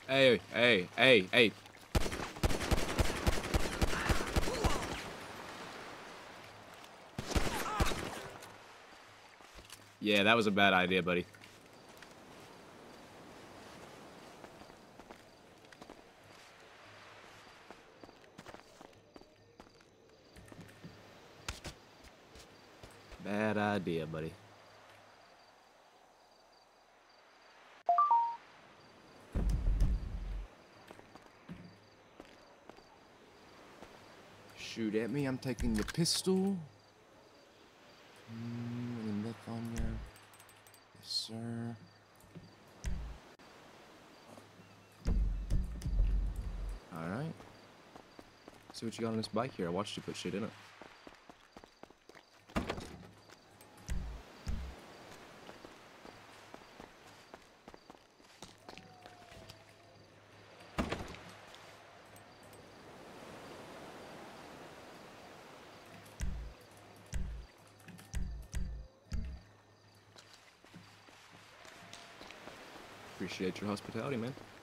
Hey, hey, hey, hey. Yeah, that was a bad idea, buddy. Bad idea, buddy. Shoot at me, I'm taking your pistol. Any myth on you? Yes, sir. Alright. See what you got on this bike here. I watched you put shit in it. Appreciate your hospitality, man.